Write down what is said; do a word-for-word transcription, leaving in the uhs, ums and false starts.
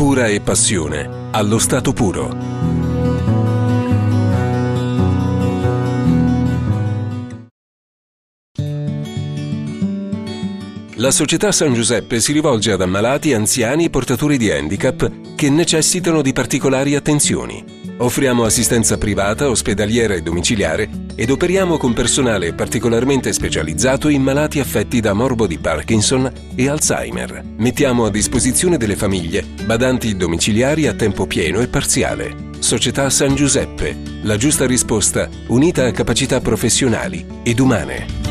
Cura e passione allo stato puro. La Società San Giuseppe si rivolge ad ammalati, anziani e portatori di handicap che necessitano di particolari attenzioni. Offriamo assistenza privata, ospedaliera e domiciliare ed operiamo con personale particolarmente specializzato in malati affetti da morbo di Parkinson e Alzheimer. Mettiamo a disposizione delle famiglie badanti domiciliari a tempo pieno e parziale. Società San Giuseppe, la giusta risposta unita a capacità professionali ed umane.